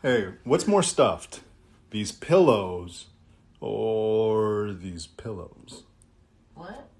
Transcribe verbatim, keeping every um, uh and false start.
Hey, what's more stuffed? These pillows or these pillows? What?